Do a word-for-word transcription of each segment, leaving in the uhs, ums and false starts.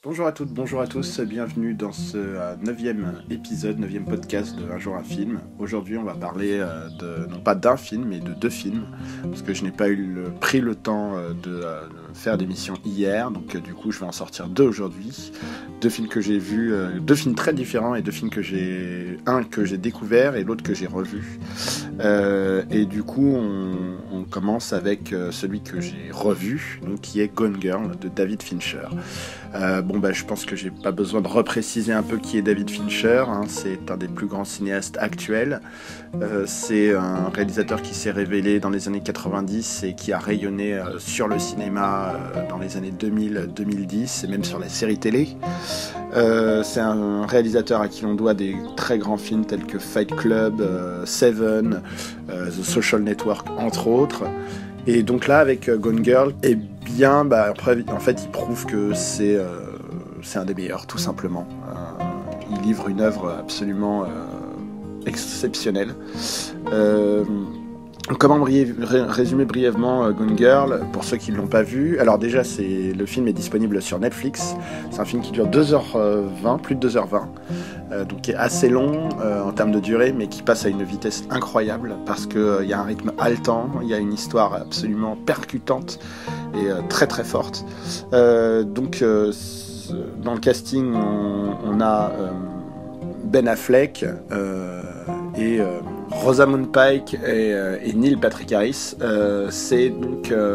Bonjour à toutes, bonjour à tous, bienvenue dans ce euh, neuvième épisode, neuvième podcast de Un jour un film. Aujourd'hui on va parler euh, de, non pas d'un film, mais de deux films, parce que je n'ai pas eu le, pris le temps euh, de, euh, de faire d'émission hier, donc euh, du coup je vais en sortir deux aujourd'hui. Deux films que j'ai vus, euh, deux films très différents et deux films que j'ai, un que j'ai découvert et l'autre que j'ai revu. Euh, et du coup on, on commence avec euh, celui que j'ai revu, donc qui est Gone Girl de David Fincher. Euh, bon bah je pense que j'ai pas besoin de repréciser un peu qui est David Fincher, hein, c'est un des plus grands cinéastes actuels, euh, c'est un réalisateur qui s'est révélé dans les années quatre-vingt-dix et qui a rayonné euh, sur le cinéma euh, dans les années deux mille à deux mille dix et même sur les séries télé. Euh, c'est un réalisateur à qui l'on doit des très grands films tels que Fight Club, euh, Seven, euh, The Social Network entre autres. Et donc là, avec euh, Gone Girl, eh bien, bah, après, en fait, il prouve que c'est, euh, c'est un des meilleurs, tout simplement. Euh, il livre une œuvre absolument euh, exceptionnelle. Euh, comment bri- ré- résumer brièvement euh, Gone Girl, pour ceux qui ne l'ont pas vu? Alors déjà, c'est, le film est disponible sur Netflix. C'est un film qui dure deux heures vingt, plus de deux heures vingt. Euh, donc qui est assez long euh, en termes de durée, mais qui passe à une vitesse incroyable parce qu'il euh, y a un rythme haletant, il y a une histoire absolument percutante et euh, très très forte. Euh, donc euh, dans le casting, on, on a euh, Ben Affleck euh, et euh, Rosamund Pike et, euh, et Neil Patrick Harris. Euh, c'est donc euh,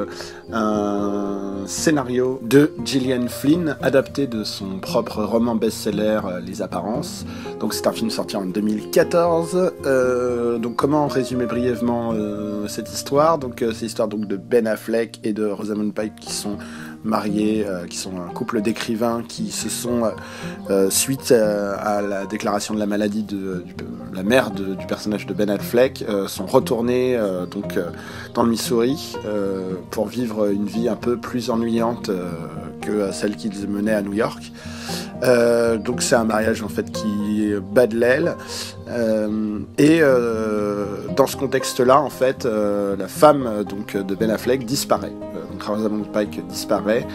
un scénario de Gillian Flynn, adapté de son propre roman best-seller euh, Les Apparences. Donc c'est un film sorti en deux mille quatorze. Euh, donc comment résumer brièvement euh, cette histoire? Donc euh, c'est l'histoire donc de Ben Affleck et de Rosamund Pike qui sont mariés, euh, qui sont un couple d'écrivains qui se sont, euh, suite euh, à la déclaration de la maladie de, de la mère de, du personnage de Ben Affleck, euh, sont retournés euh, donc euh, dans le Missouri euh, pour vivre une vie un peu plus ennuyante euh, que celle qu'ils menaient à New York. Euh, donc c'est un mariage en fait qui bat de l'aile euh, et euh, dans ce contexte-là en fait euh, la femme donc de Ben Affleck disparaît. Euh, donc Rosamund Pike disparaît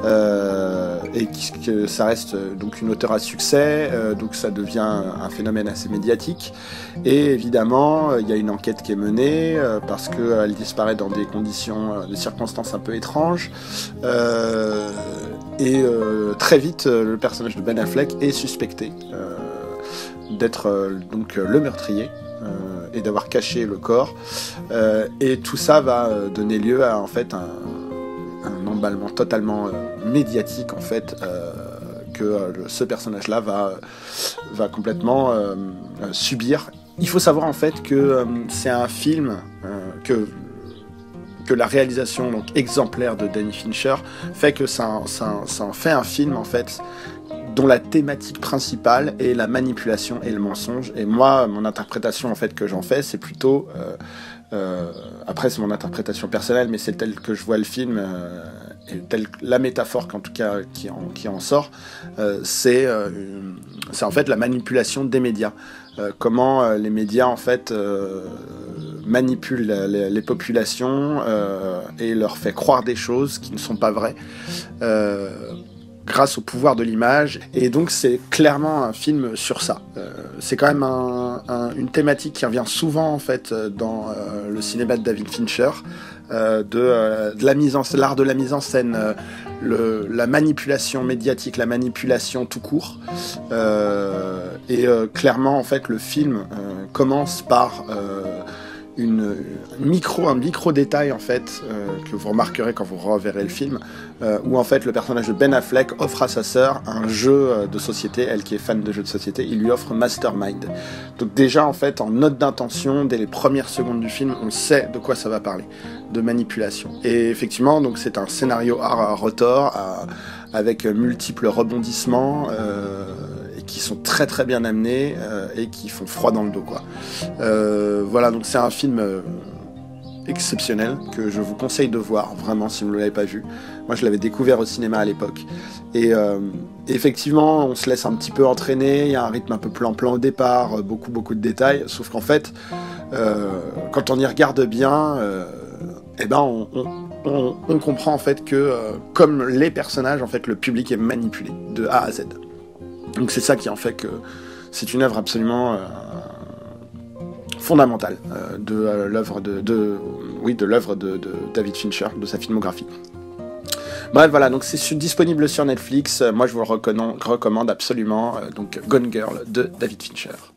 euh, et qui, que ça reste donc une auteure à succès, euh, donc ça devient un phénomène assez médiatique et évidemment il y a une enquête qui est menée euh, parce qu'elle disparaît dans des conditions, des circonstances un peu étranges. Euh, Et euh, très vite, euh, le personnage de Ben Affleck est suspecté euh, d'être euh, donc le meurtrier euh, et d'avoir caché le corps. Euh, et tout ça va euh, donner lieu à en fait un, un emballement totalement euh, médiatique en fait euh, que euh, ce personnage-là va va complètement euh, subir. Il faut savoir en fait que euh, c'est un film euh, que que la réalisation donc exemplaire de Danny Fincher fait que ça, ça, ça en fait un film en fait dont la thématique principale est la manipulation et le mensonge. Et moi, mon interprétation en fait que j'en fais, c'est plutôt euh, euh, après c'est mon interprétation personnelle, mais c'est tel que je vois le film euh, et telle la métaphore qu'en tout cas qui en, qui en sort, euh, c'est euh, c'est en fait la manipulation des médias. Euh, comment euh, les médias en fait euh, manipulent les, les populations euh, et leur fait croire des choses qui ne sont pas vraies euh, grâce au pouvoir de l'image. Et donc c'est clairement un film sur ça. Euh, c'est quand même un, un, une thématique qui revient souvent en fait dans euh, le cinéma de David Fincher, euh, de, euh, de la mise en l'art de la mise en scène, euh, le, la manipulation médiatique, la manipulation tout court. Euh, et euh, clairement en fait le film euh, commence par euh, Une, micro, un micro détail en fait euh, que vous remarquerez quand vous reverrez le film euh, où en fait le personnage de Ben Affleck offre à sa sœur un jeu de société, elle qui est fan de jeux de société, il lui offre Mastermind. Donc déjà en fait en note d'intention, dès les premières secondes du film, on sait de quoi ça va parler, de manipulation. Et effectivement donc c'est un scénario à retors à, avec multiples rebondissements euh, qui sont très très bien amenés euh, et qui font froid dans le dos quoi. Euh, voilà donc c'est un film euh, exceptionnel que je vous conseille de voir vraiment si vous ne l'avez pas vu. Moi je l'avais découvert au cinéma à l'époque et euh, effectivement on se laisse un petit peu entraîner, il y a un rythme un peu plan-plan au départ, beaucoup beaucoup de détails, sauf qu'en fait euh, quand on y regarde bien euh, eh ben on, on, on, on comprend en fait que euh, comme les personnages, en fait, le public est manipulé de A à Z. Donc c'est ça qui en fait que c'est une œuvre absolument euh, fondamentale euh, de euh, l'œuvre de, de oui de l'œuvre de, de David Fincher, de sa filmographie. Bref, voilà, donc c'est sur, disponible sur Netflix. Moi, je vous le recommande, recommande absolument. Euh, donc Gone Girl de David Fincher.